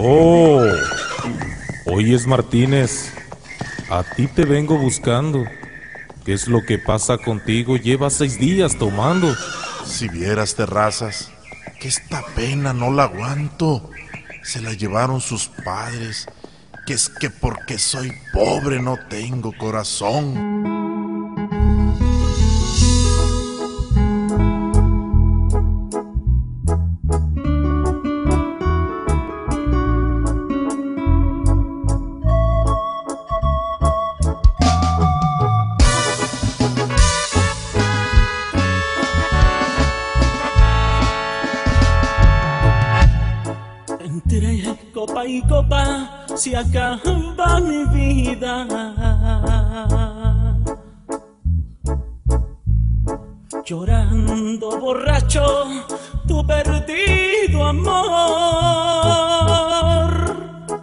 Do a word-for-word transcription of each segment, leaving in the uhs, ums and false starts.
Oh, oyes, Martínez, a ti te vengo buscando. ¿Qué es lo que pasa contigo? Llevas seis días tomando. Si vieras, Terrazas, que esta pena no la aguanto. Se la llevaron sus padres. Que es que porque soy pobre no tengo corazón. Entre copa y copa se acaba mi vida. Llorando borracho tu perdido amor.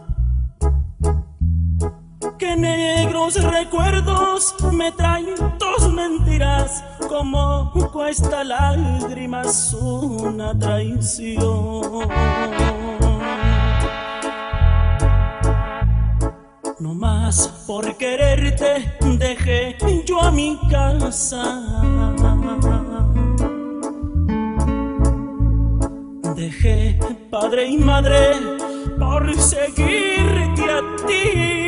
Que negros recuerdos me traen tus mentiras. Como cuesta lágrimas una traición. No más por quererte dejé yo a mi casa. Dejé padre y madre por seguirte a ti.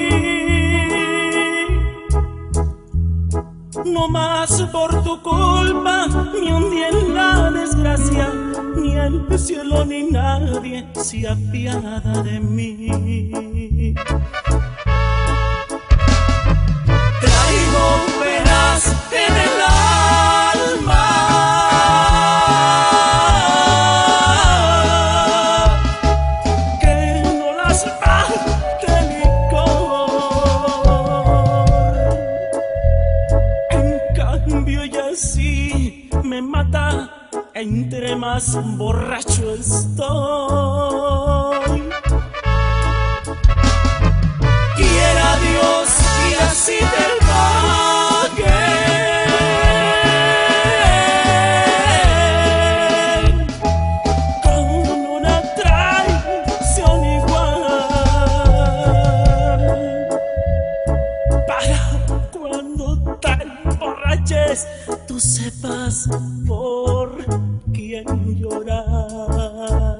No más por tu culpa me hundí en la desgracia. Ni el cielo ni nadie se apiada de mí. Traigo penas en el alma que no las mate el licor. En cambio ella sí me mata entre más borracho estoy. Quiera Dios que así te pague con una traición igual, para cuando te emborraches tú sepas por quién llorar.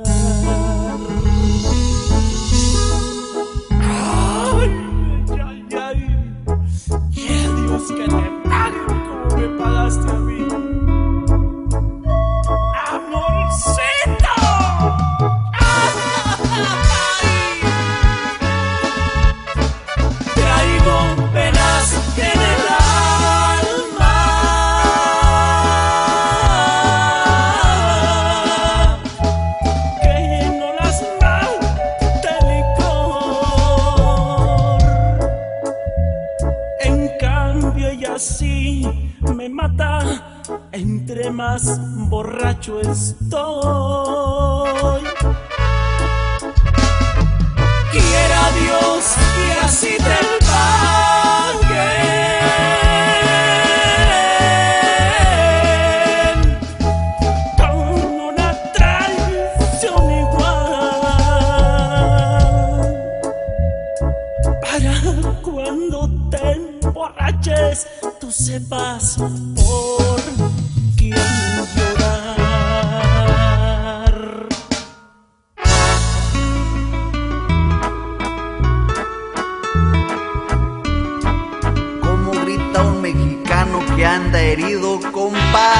Que te pague como me pagaste a mí, amorcito. Traigo penas en el alma que no las mate el licor. En cambio ella sí me mata entre más borracho estoy. Quiera Dios que así te pague con una traición igual, para cuando te emborraches tú sepas por quién llorar. Como grita un mexicano que anda herido, compa.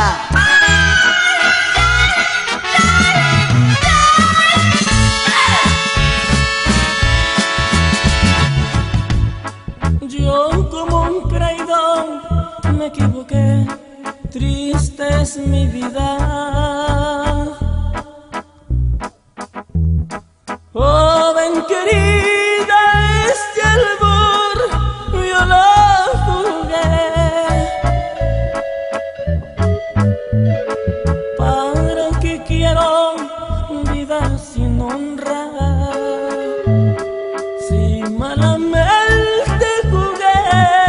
Yo como un traidor me equivoqué, triste es mi vida. Joven querida, este albor yo lo jugué para que quiero vida sin honra. Si malamente jugué,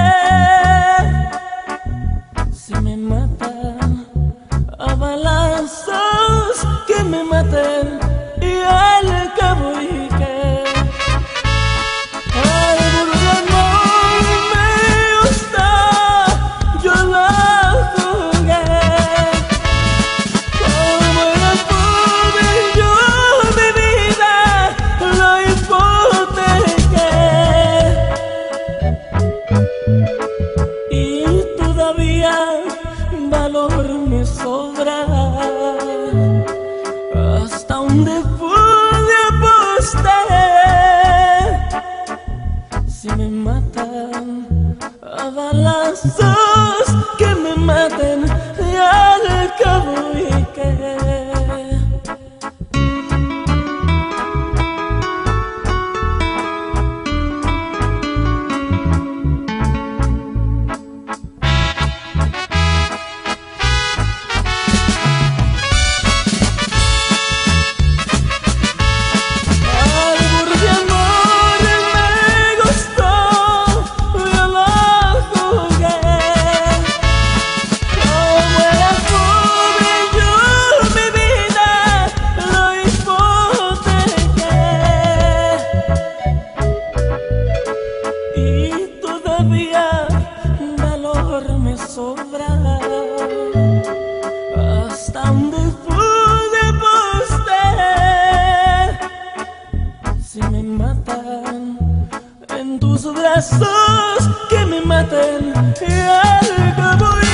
si me mata a balazos, que me maten y al cabo y que balazos que me maten y al cabo y que hasta después de usted. Si me matan en tus brazos, que me maten y al cabo y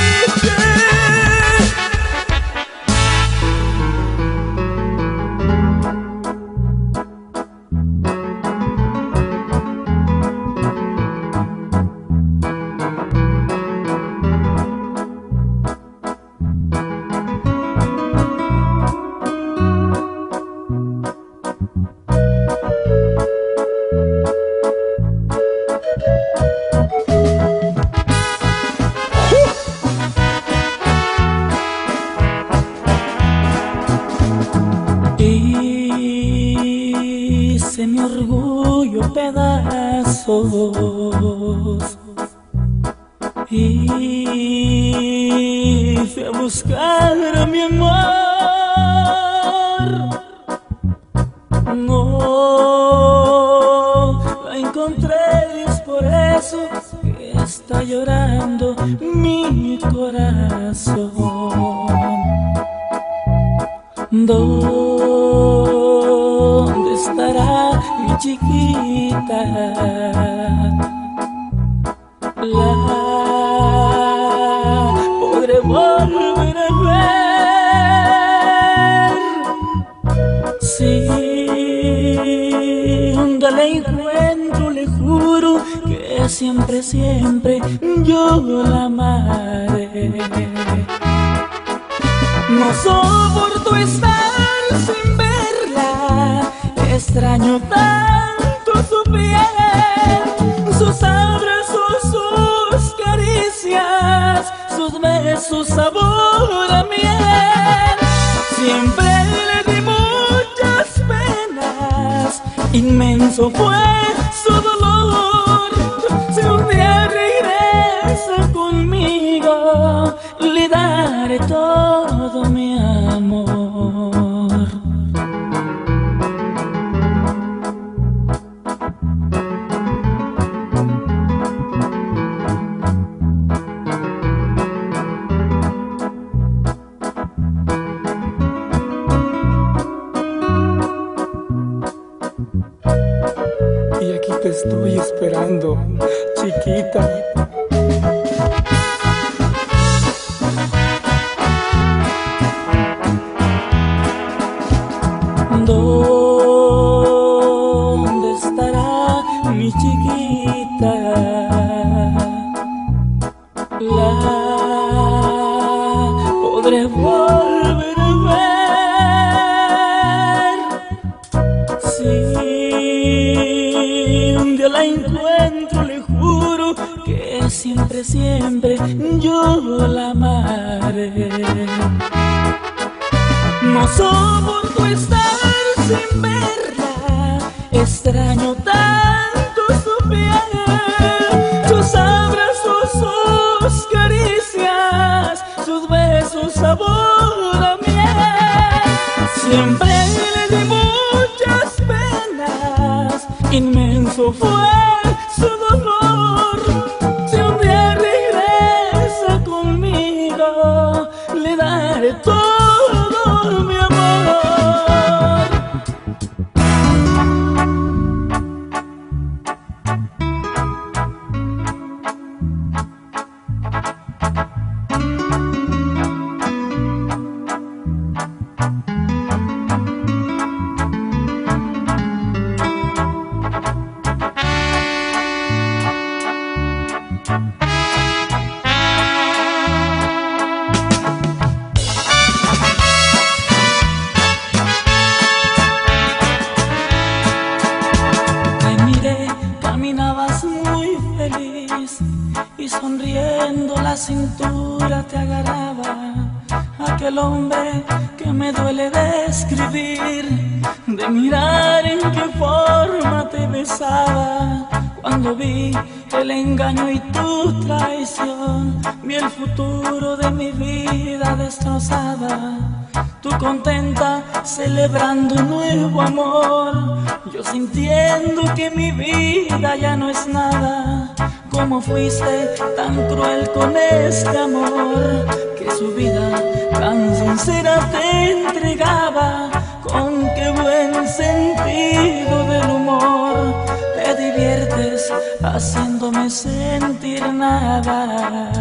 hice mi orgullo pedazos y fui a buscar a mi amor. No la encontré y es por eso que está llorando mi corazón. ¿Dónde estará mi chiquita? La podré volver a ver. Si un día la encuentro, le juro que siempre, siempre yo la amaré. No soporto estar sin verla, extraño tanto su piel, sus abrazos, sus caricias, sus besos, sabor a miel. Siempre le di muchas penas, inmenso fue su dolor. Si un día regresa conmigo, le daré todo mi amor. Y aquí te estoy esperando, chiquita. ¿Dónde estará mi chiquita? La podré volver a ver. Si un día la encuentro, le juro que siempre, siempre yo la amaré. No soporto estar sin verla, extraño tanto su piel, sus abrazos, sus caricias, sus besos, sabor a miel. Siempre le di muchas penas, inmenso fue su dolor. Si un día regresa conmigo, le daré todo mi amor. sonriendo la cintura te agarraba, aquel hombre que me duele describir, de mirar en qué forma te besaba. Cuando vi el engaño y tu traición, vi el futuro de mi vida destrozada. Tú contenta celebrando un nuevo amor, yo sintiendo que mi vida ya no es nada. ¿Cómo fuiste tan cruel con este amor? Que su vida tan sincera te entregaba. Con qué buen sentido del humor te diviertes haciéndome sentir nada.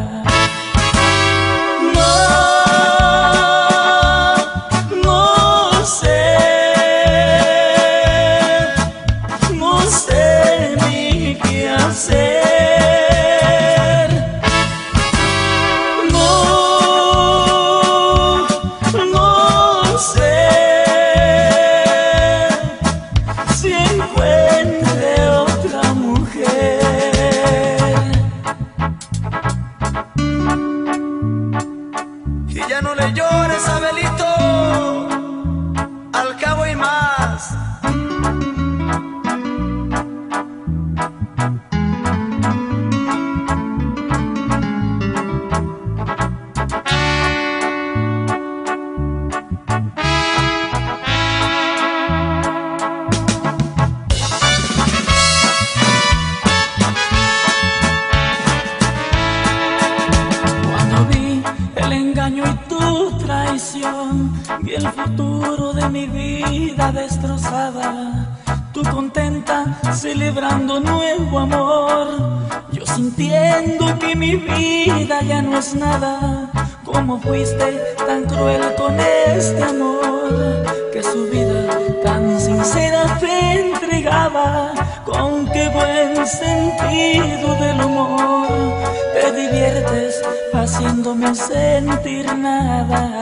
Vi el futuro de mi vida destrozada. Tú contenta celebrando nuevo amor, yo sintiendo que mi vida ya no es nada. ¿Cómo fuiste tan cruel con este amor? Que su vida tan sincera te entregaba. Con qué buen sentido del humor te diviertes haciéndome sentir nada.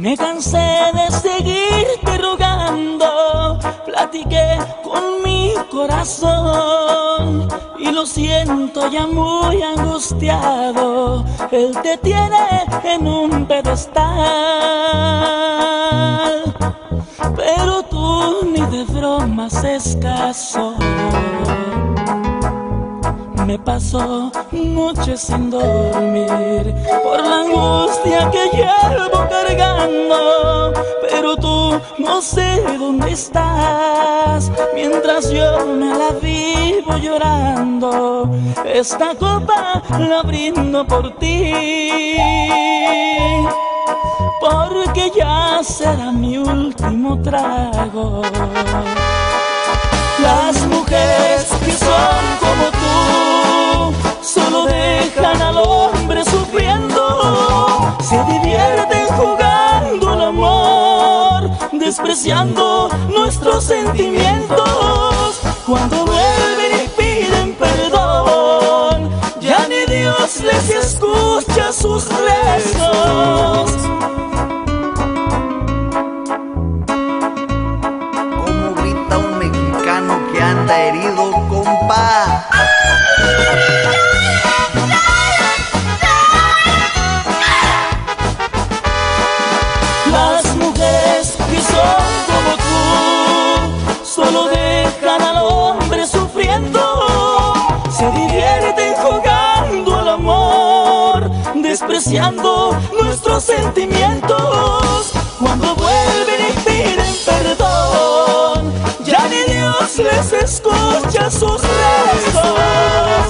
Me cansé de seguirte rogando, platiqué con mi corazón y lo siento ya muy angustiado. Él te tiene en un pedestal, pero tú ni de broma haces caso. Me paso noches sin dormir por la angustia que llevo cargando, pero tú no sé dónde estás. Mientras yo me la vivo llorando, esta copa la brindo por ti, porque ya será mi último trago. Las mujeres que son como tú solo dejan al hombre sufriendo, se divierten jugando al amor, despreciando nuestros sentimientos. Cuando vuelven y piden perdón, ya ni Dios les escucha sus rezos. Que anda herido, compa. Las mujeres que son como tú solo dejan al hombre sufriendo, se divierten jugando al amor, despreciando nuestros sentimientos. Cuando vuelven y piden perdón, ya ni Dios les escucha sus rezos.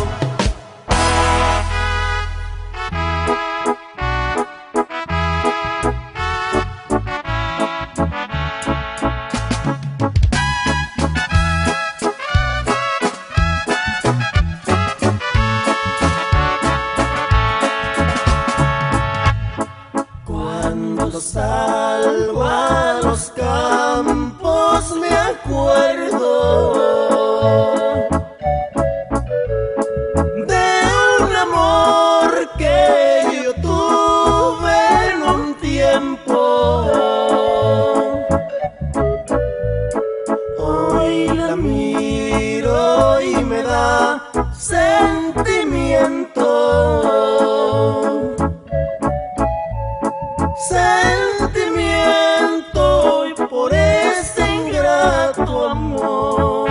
Cuando salgo a los campos me acuerdo de un amor que yo tuve en un tiempo. Hoy la miro y me da sentimiento. Sentimiento y por ese ingrato amor.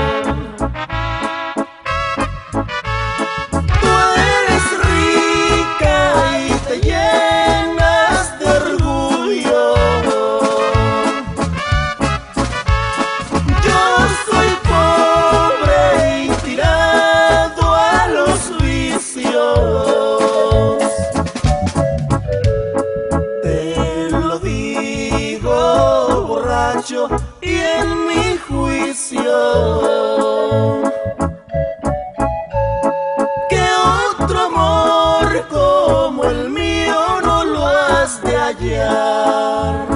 Tú eres rica y te llenas de orgullo. Yo soy pobre y tirado a los vicios. Y en mi juicio, que otro amor como el mío no lo has de hallar.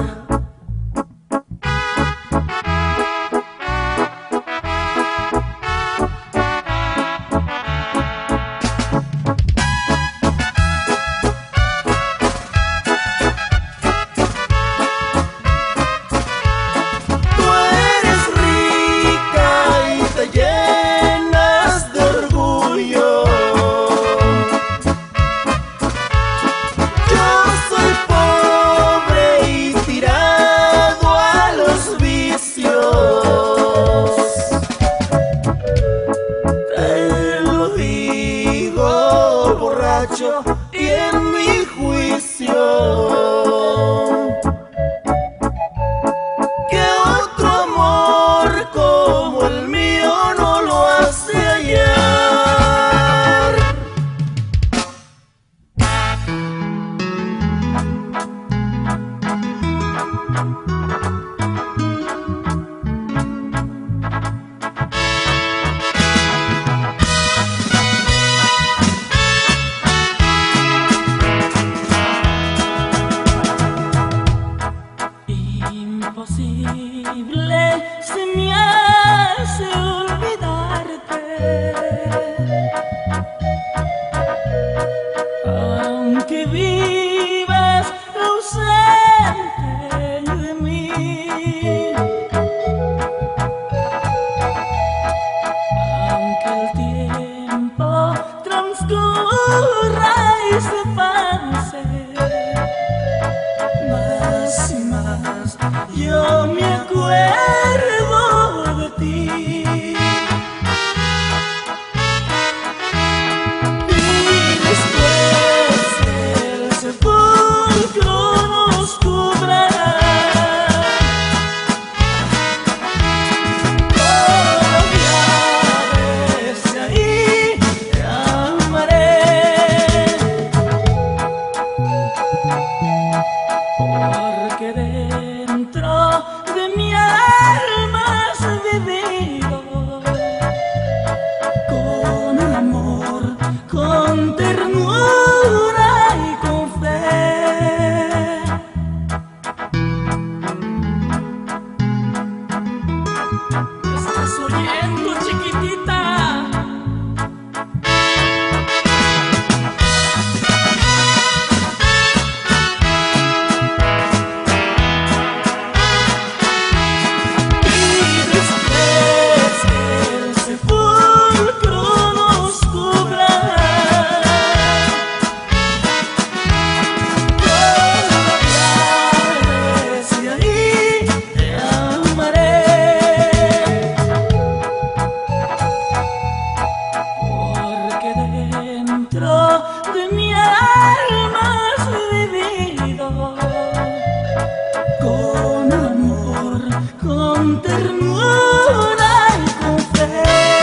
Y en mi juicio, que otro amor como el mío no lo hace hallar. Imposible se me hace olvidarte, aunque vivas ausente. de mi alma has vivido con amor, con ternura y con fe. ¿Me estás oyendo, chiquitita? De mi alma has vivido con amor, con ternura y con fe.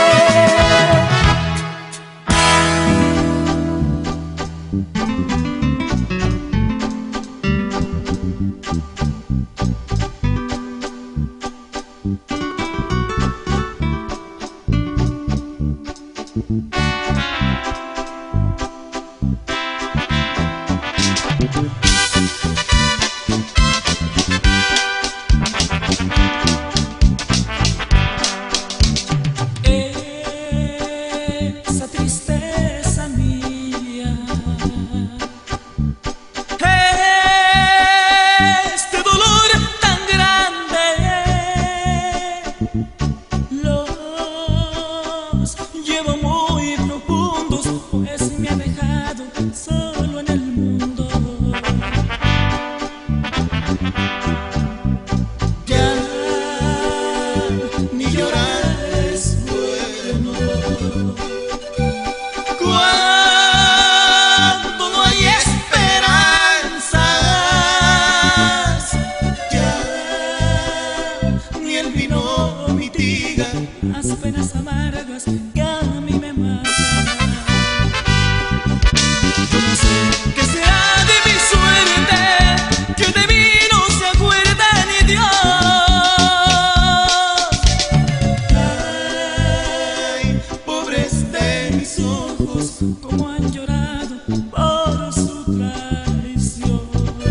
Esa tristeza mía, este dolor tan grande, los llevo muy profundos, pues me ha dejado solo en el mundo. Ya ni llorar es bueno cuando no hay esperanzas. Ya ni el vino mitiga las penas amargas que a mí me matan. Yo no sé qué será de mi suerte, que de mí no se acuerda ni Dios. Ay, pobres de mis ojos, como han llorado por su traición.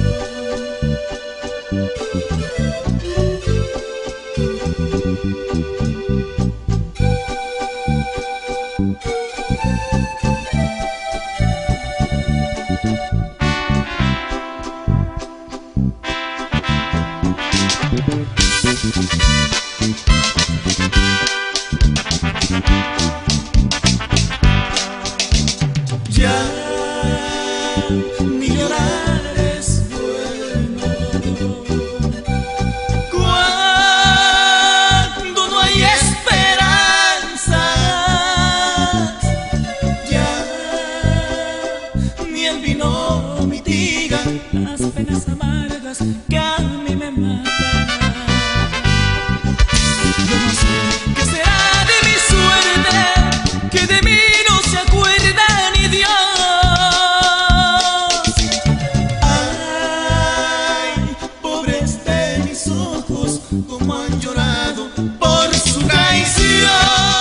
Ya ni llorar es bueno cuando no hay esperanzas. Ya ni el vino mitiga las penas amargas que a mí me matan. Yo no sé qué será de mi suerte, que de mí no se acuerda ni Dios. Ay, pobres de mis ojos, como han llorado por su traición.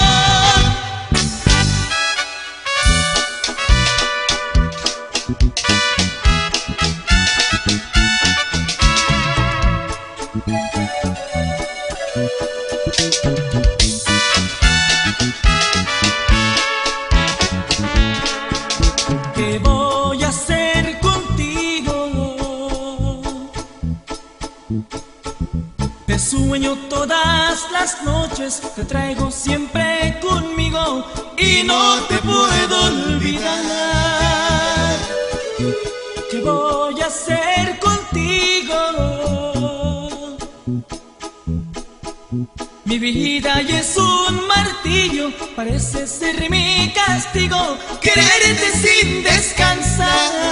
¿Qué voy a hacer contigo? Te sueño todas las noches, te traigo siempre conmigo y no te puedo olvidar. ¿Qué voy a hacer contigo? Mi vida ya es un martillo, parece ser mi castigo, quererte sin descansar.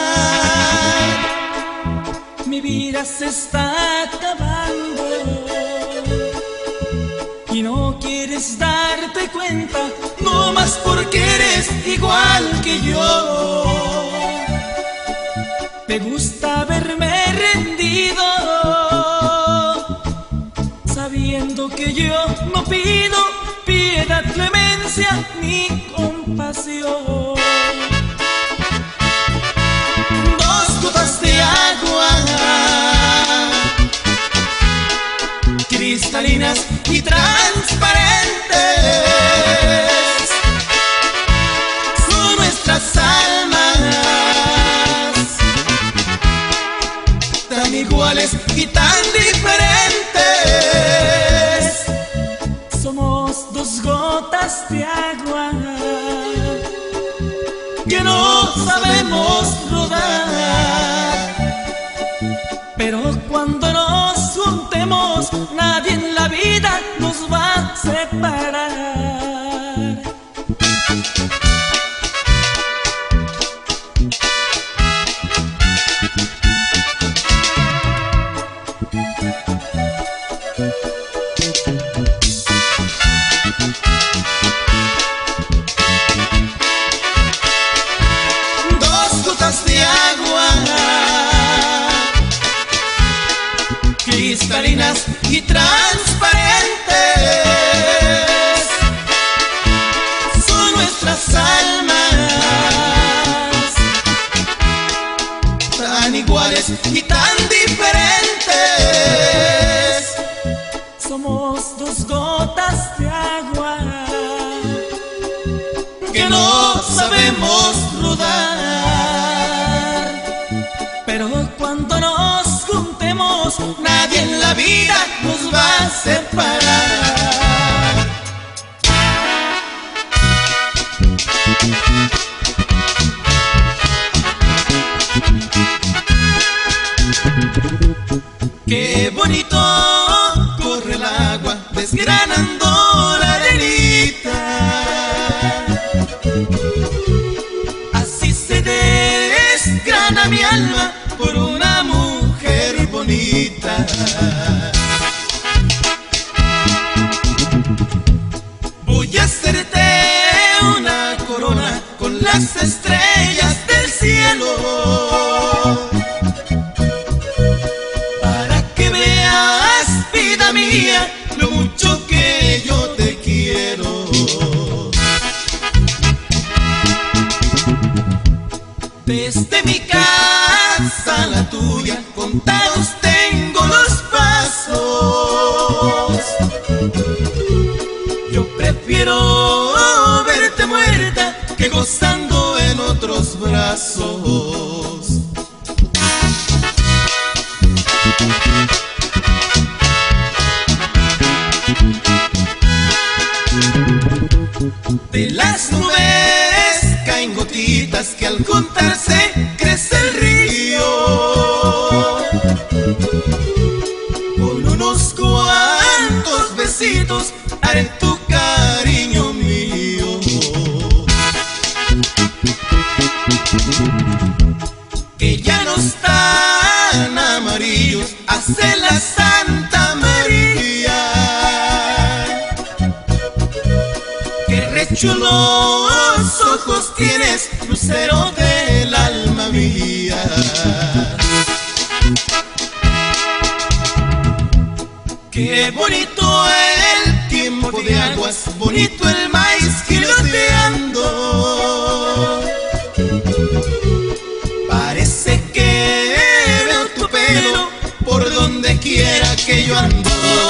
Mi vida se está acabando y no quieres darte cuenta, no más porque eres igual que yo. Te gusta verme rendido sabiendo que yo no pido piedad, clemencia ni compasión. Dos gotas de agua cristalinas y transparentes son nuestras almas, tan iguales y tan diferentes. Somos dos gotas de agua que no sabemos rodar, pero cuando nos juntemos nadie en la vida nos va a separar. Cristalinas y transparentes son nuestras almas, tan iguales y tan diferentes. Somos dos gotas de agua que no sabemos rodar, pero cuando nos juntemos nadie en la vida nos va a separar. Qué bonito corre el agua desgranando la arenita, así se desgrana mi alma por una mujer bonita. Voy a hacerte una corona con las estrellas del cielo, para que veas, vida mía, lo mucho que yo te quiero. Desde mi casa a la tuya, contados tengo los pasos. Yo prefiero verte muerta que gozando en otros brazos. De las nubes caen gotitas que al juntarse crece el río. Con unos cuantos besitos haré tu cariño mío. Que ya no están amarillos, hace la Santa María. Que rechulos ojos tienes, lucero del alma mía. Qué bonito el tiempo de aguas, bonito el maíz giloteando. Parece que veo tu pelo por donde quiera que yo ando.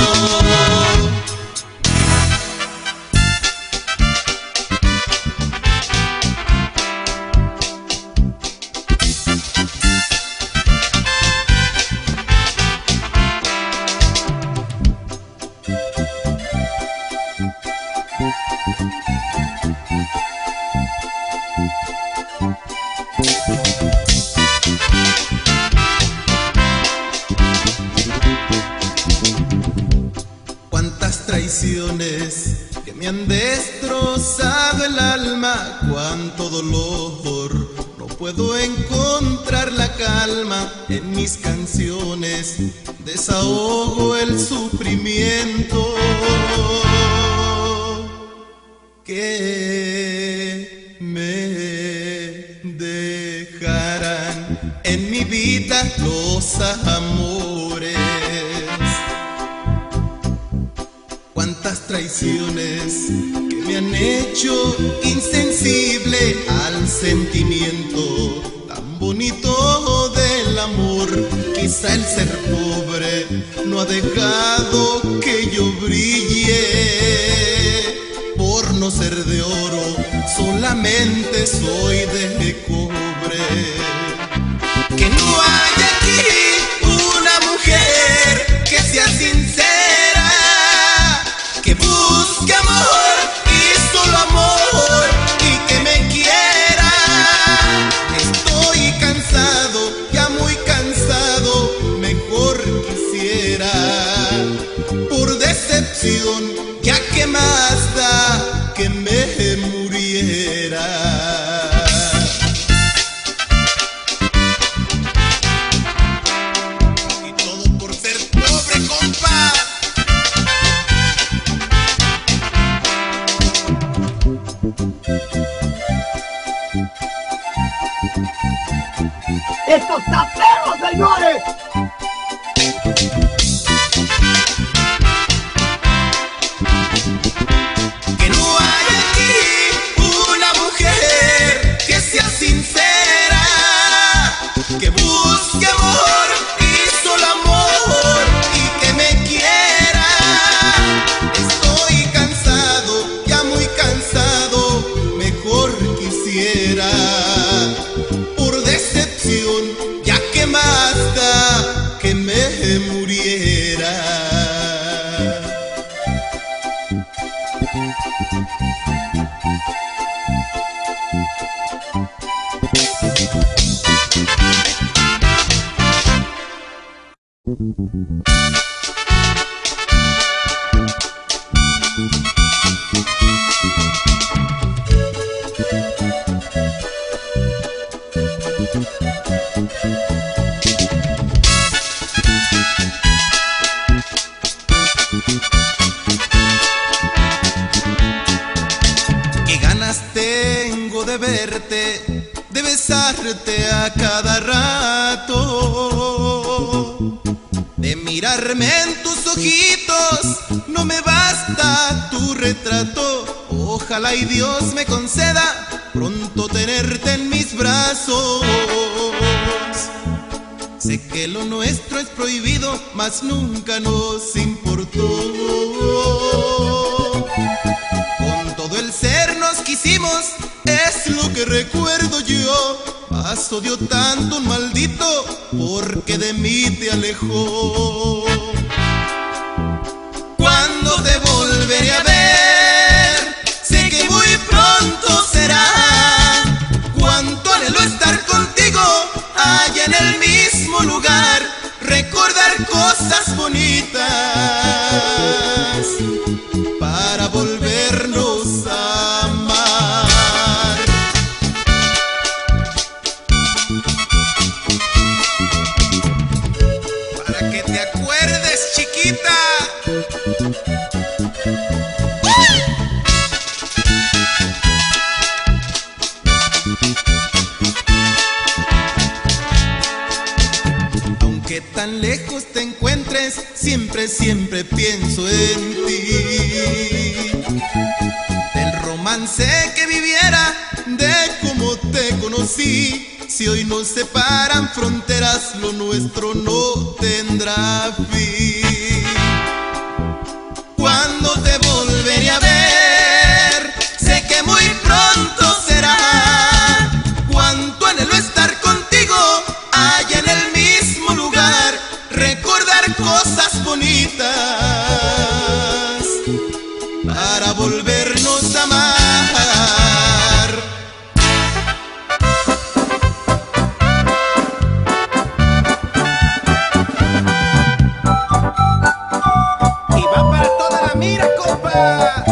Cuántas traiciones que me han destrozado el alma, cuánto dolor. No puedo encontrar la calma en mis canciones, desahogo el sufrimiento. Que me dejarán en mi vida los amores. tantas traiciones que me han hecho insensible al sentimiento tan bonito del amor. Quizá el ser pobre no ha dejado que yo brille. Por no ser de oro, solamente soy de cobre. Que no haya aquí una mujer que sea sincera, que busque amor y solo amor, y que me quiera. Estoy cansado, ya muy cansado, mejor quisiera. Por decepción, ya que más da que me muriera. ¡Esto está perro, señores! Que no hay aquí una mujer que sea sincera, que busque amor y solo amor, y que me quiera. Estoy cansado, ya muy cansado, mejor quisiera. Por decepción, ya que más da que me muriera. Qué ganas tengo de verte, de besarte a cada rato, de mirarme en tus ojitos. No me basta tu retrato. Ojalá y Dios me conceda pronto tenerte en mis brazos. Sé que lo nuestro es prohibido, mas nunca nos importó. Con todo el ser nos quisimos, es lo que recuerdo yo. Mas odio tanto un maldito porque de mí te alejó. Cuando te volveré a ver, sé que muy pronto será. Cuánto anhelo estar contigo allá en el mismo lugar, recordar cosas bonitas para volvernos a amar. Para que te acuerdes, chiquita. Aunque tan lejos te encuentres, siempre, siempre pienso en ti. Del romance que viviera, de cómo te conocí. Si hoy nos separan fronteras, lo nuestro no tendrá fin. Cuando te volveré a ver, sé que muy pronto será. Cuánto anhelo estar contigo allá en el mismo lugar, recordar cosas bonitas para volvernos a amar. Y va para toda la mira, compa.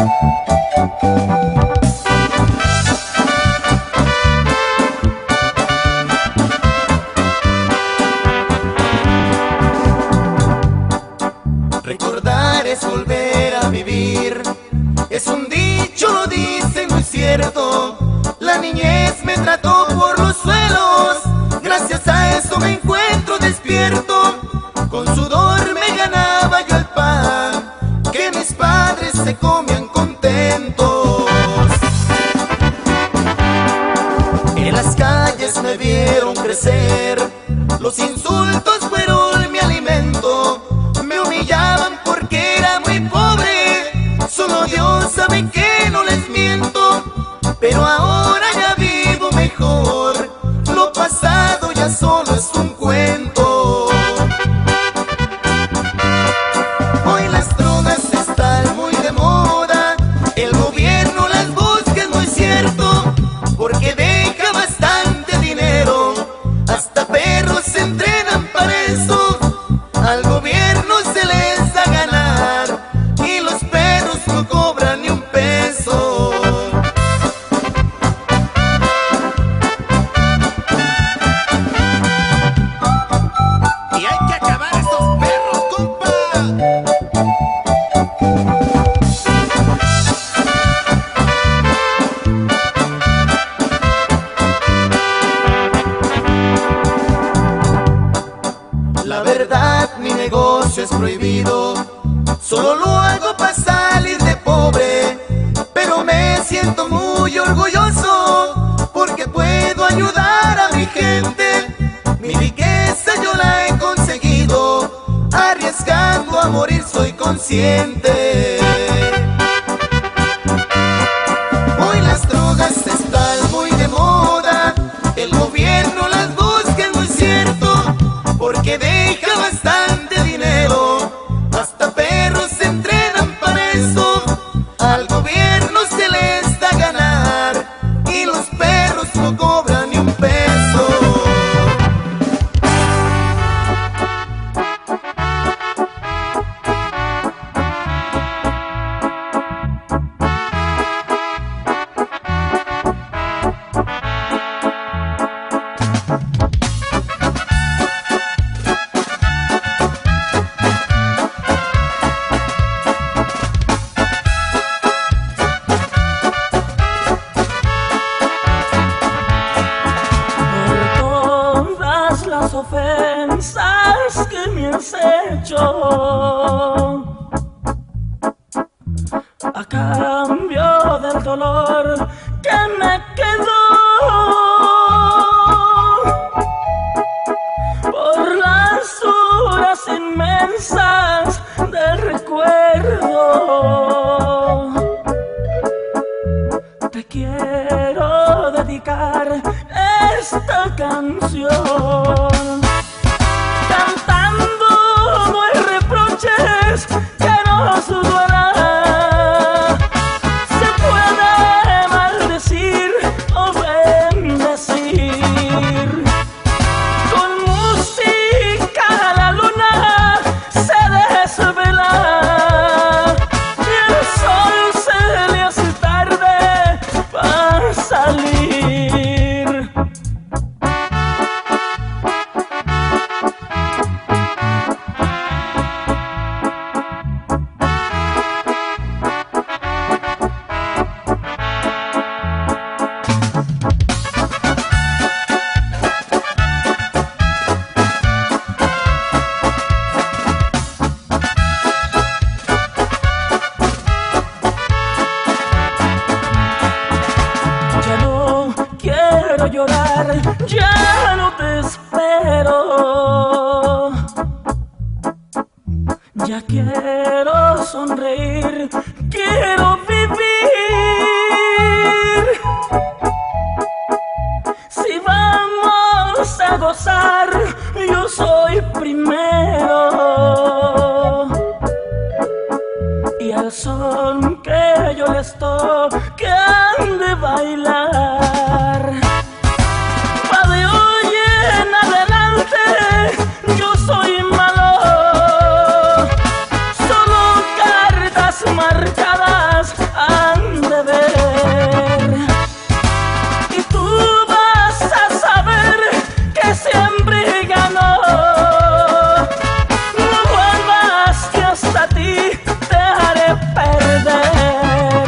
Recordar es volver a vivir, es un dicho, lo dicen muy cierto. La niñez me trató por los suelos, gracias a eso me encuentro despierto. Con sudor me ganaba yo el pan que mis padres se saben que no les miento, pero ahora ya vivo mejor. Lo pasado ya solo es un cuento. Hoy las drogas están muy de moda, el gobierno las busca, es muy cierto, porque deja bastante dinero, hasta perros se entrenan para eso. Al gobierno se les da ganar y los perros no cobran ni un peso. Y hay que acabar estos perros, compa. La verdad, mi negocio es prohibido, solo lo hago para salir de pobre, pero me siento muy orgulloso porque puedo ayudar a mi gente. Mi riqueza yo la he conseguido, arriesgando a morir soy consciente. Hoy las drogas están muy de moda, el gobierno las busca, es muy cierto, porque deja bastante dinero, hasta perros se entrenan para eso. Al gobierno se les da ganar y los perros no cobran ni un peso. Las ofensas que me has hecho, a cambio del dolor que me quedó, por las horas inmensas del recuerdo, te quiero dedicar esta canción, cantando no hay reproches que nos duelan. Se puede maldecir o bendecir. Con música la luna se desvela y el sol se le hace tarde para salir. Ya no quiero llorar, ya no te espero, ya quiero sonreír, quiero vivir. Si vamos a gozar, yo soy primero, y al son que yo les toque han de bailar. Pa' de hoy en adelante yo soy malo, solo cartas marcadas han de ver. Y tú vas a saber que siempre ganó. No vuelvas que hasta ti te haré perder.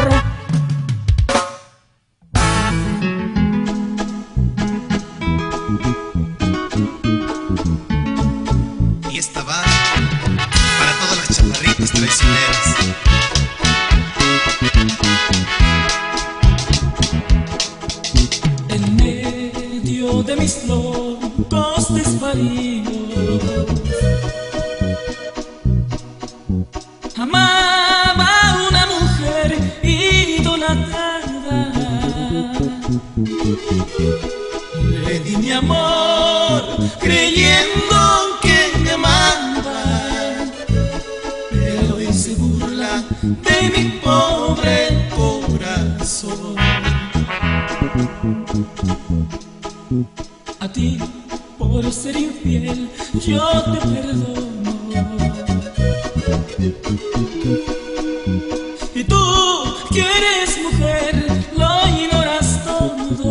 Y esta va para todas las chaparritas traicioneras. En medio de mis locos desvaríos, amaba a una mujer y Le di mi amor creyendo que me amaba, pero hoy se burla de mi pobre corazón. A ti, por ser infiel, yo te perdono. Y tú, que eres mujer, lo ignoras todo.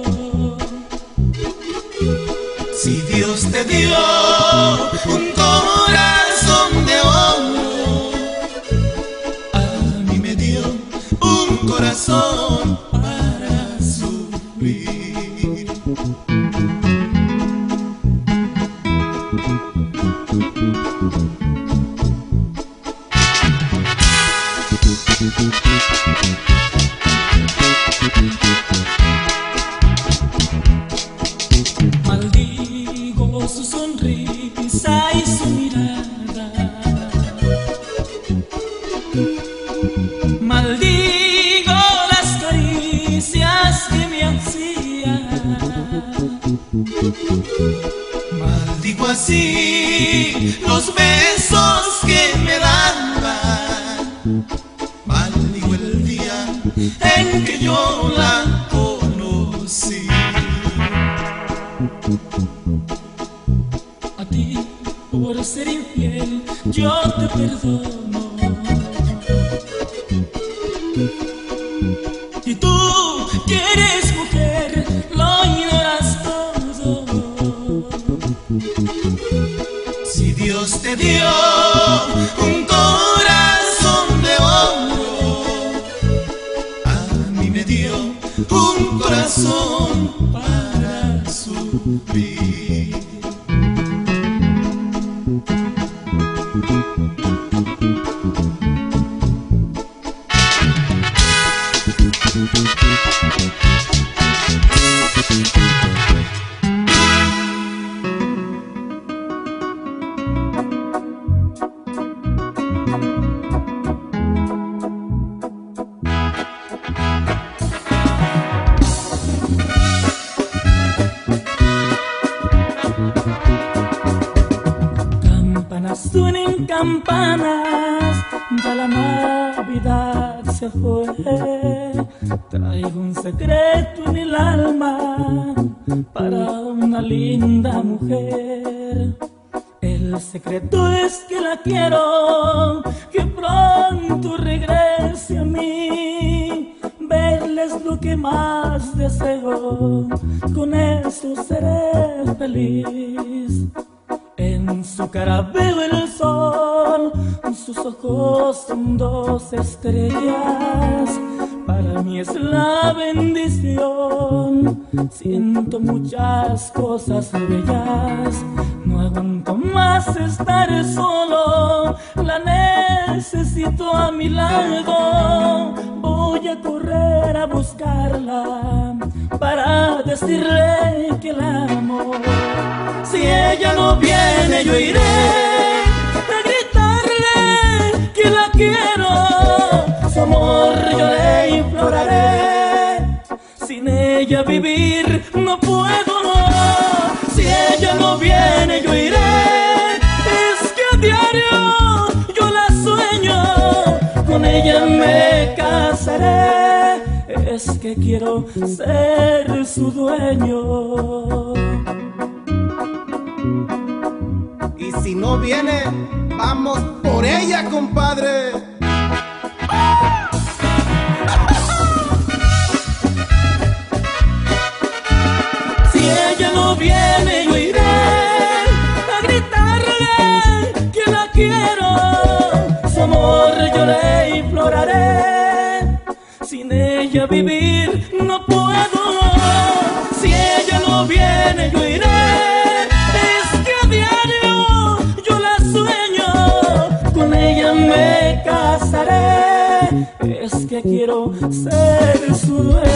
Si Dios te dio un corazón de oro, a mí me dio un corazón para sufrir. Maldigo su sonrisa y su mirada. Maldigo las caricias que me hacía. Maldigo así los besos que me daba. Maldigo el día en que yo la conocí. A ti, por ser infiel, yo te perdono. Y tú, que eres mujer, lo ignoras todo. Si Dios te dio un corazón de oro, a mí me dio un corazón para sufrir. Campanas suenen campanas, ya la Navidad se fue. Traigo un secreto en el alma para una linda mujer. El secreto es que la quiero, que pronto regrese a mí. Verla es lo que más deseo, con eso seré feliz. En su cara veo el sol, sus ojos son dos estrellas. Para mí es la bendición. Siento muchas cosas bellas. No aguanto más estar solo, la necesito a mi lado. Voy a correr a buscarla para decirle que la amo. Si ella no viene, yo iré a gritarle que la quiero. Su amor yo le imploraré. Sin ella vivir no puedo. Si ella no viene, yo iré. Es que a diario yo la sueño. Con ella me casaré. Es que quiero ser su dueño. Y si no viene, vamos por ella, compadre. Si ella no viene, yo iré a gritarle que la quiero. Su amor yo le imploraré. Sin ella vivir no puedo. Si ella no viene, yo iré. Me casaré, es que quiero ser su dueño.